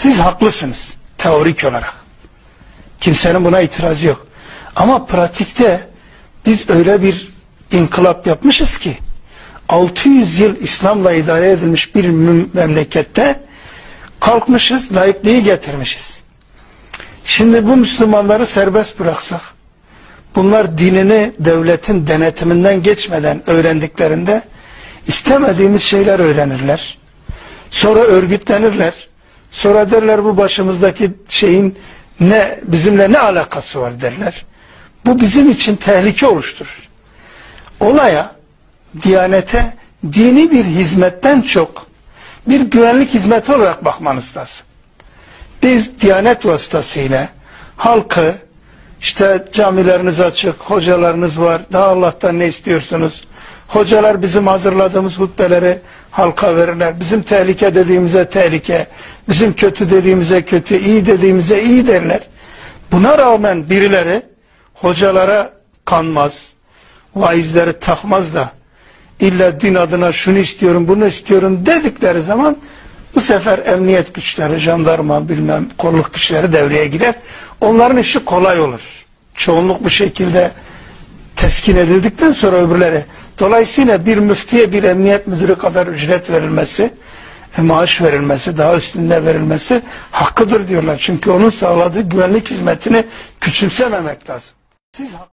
Siz haklısınız teorik olarak. Kimsenin buna itirazı yok. Ama pratikte biz öyle bir inkılap yapmışız ki 600 yıl İslam'la idare edilmiş bir memlekette kalkmışız, laikliği getirmişiz. Şimdi bu Müslümanları serbest bıraksak, bunlar dinini devletin denetiminden geçmeden öğrendiklerinde istemediğimiz şeyler öğrenirler. Sonra örgütlenirler. Sonra derler bu başımızdaki şeyin bizimle ne alakası var derler. Bu bizim için tehlike oluşturur. Olaya, Diyanete dini bir hizmetten çok bir güvenlik hizmeti olarak bakmanız lazım. Biz Diyanet vasıtasıyla halkı, işte camileriniz açık, hocalarınız var, daha Allah'tan ne istiyorsunuz? Hocalar bizim hazırladığımız hutbeleri halka verirler. Bizim tehlike dediğimize tehlike, bizim kötü dediğimize kötü, iyi dediğimize iyi derler. Buna rağmen birileri hocalara kanmaz, vaizleri takmaz da İlla din adına şunu istiyorum, bunu istiyorum dedikleri zaman bu sefer emniyet güçleri, jandarma, bilmem kolluk güçleri devreye girer. Onların işi kolay olur. Çoğunluk bu şekilde teskin edildikten sonra öbürleri. Dolayısıyla bir müftiye bir emniyet müdürü kadar ücret verilmesi, maaş verilmesi, daha üstünde verilmesi hakkıdır diyorlar. Çünkü onun sağladığı güvenlik hizmetini küçümsememek lazım. Siz